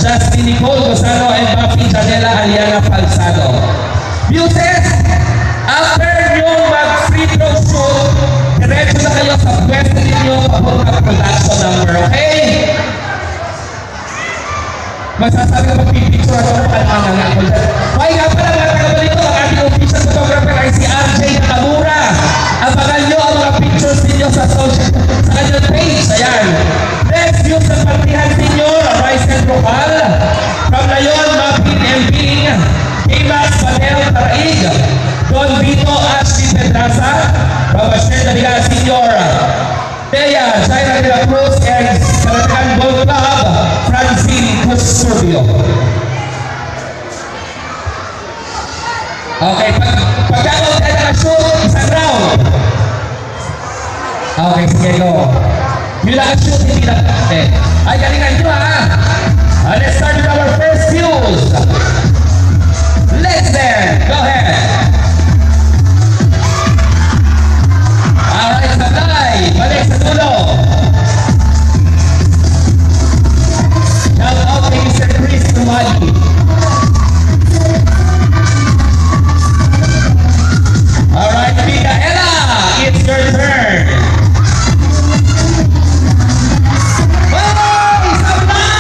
Justin Nicole Gozano, and Buffy Janela Aliana Falsado. Muses, after nyo mag-free throw shoot, diretso na kayo sa pwesto ninyo papunta production number, okay? Magsasabi ka magpipicture ako ng kalmangan nga ako dyan. Okay nga pala mga taga-balito, ang ating official photographer ay si RJ Nakamura. Abangan nyo ang mga pictures ninyo sa kanyang page. Ayan. Next, yung sa partihan ninyo, Rice and Rocal. From Layon, Mapin Emping, Kimas, Panel, Taraig, Don Vito, Ashley Pedraza, Babasher Daliga, Senior, Teya, Jaira de la Cruz, and Kalatagan Gold Club, Francine Custodio. Okay, pagkakaw tayo na-shoot, isang round. Okay, sige, go. Yung naka-shoot, hindi na. Ay, galingan nyo ha. Let's start with our first fuse. Let's there. Go ahead. Alright, sabay. Balik sa dulo. Shout out kay Mr. Chris Tumali. Alright, Micaela, it's your turn. Oh, sabay!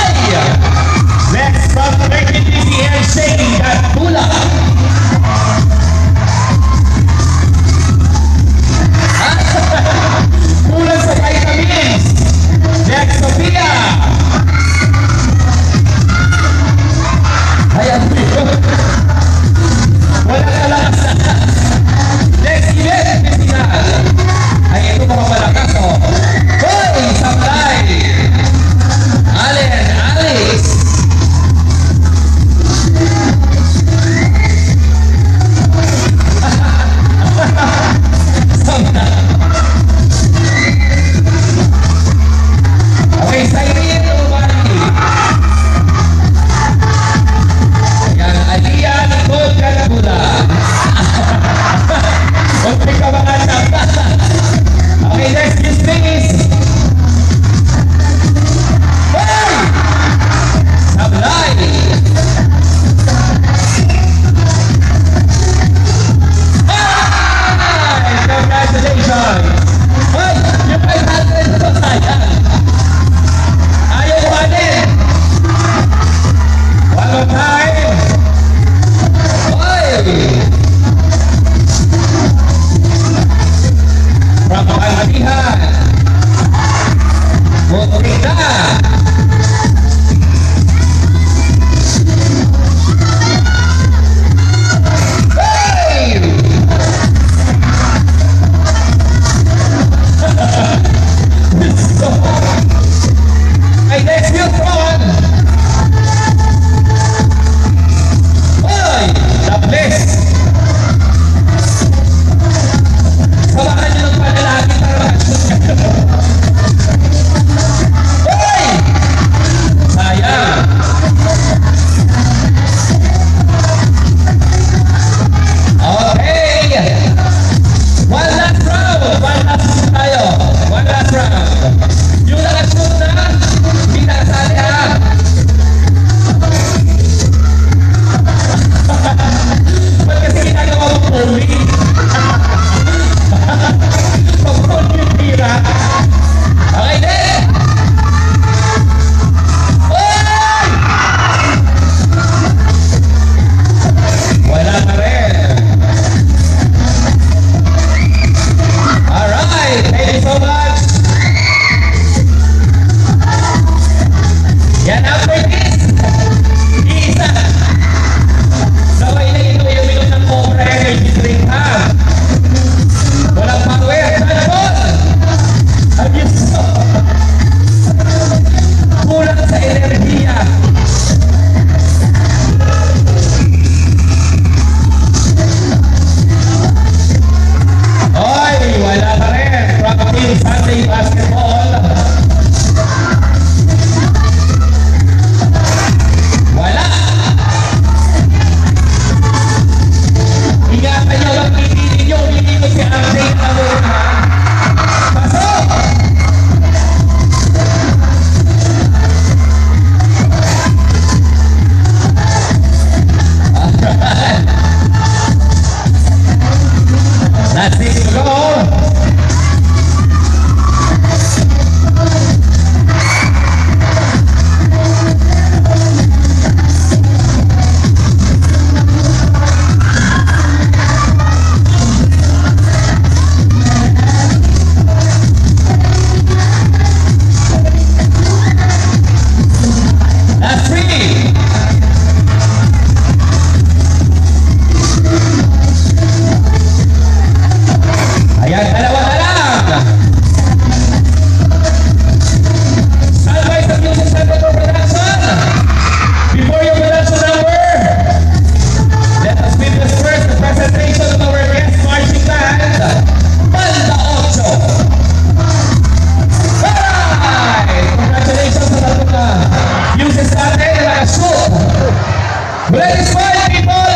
Let us smile, people!